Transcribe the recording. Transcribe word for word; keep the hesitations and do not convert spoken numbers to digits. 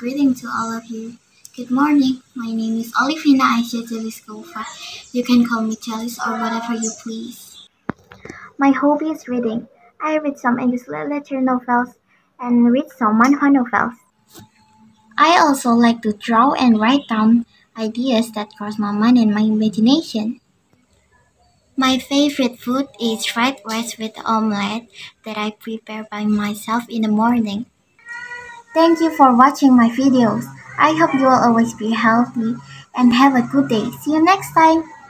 greeting to all of you. Good morning. My name is Olivina Aisya Cellyscova. You can call me Chalice or whatever you please. My hobby is reading. I read some English literature novels and read some manhwa novels. I also like to draw and write down ideas that cross my mind and my imagination. My favorite food is fried rice with omelette that I prepare by myself in the morning. Thank you for watching my videos. I hope you will always be healthy and have a good day. See you next time.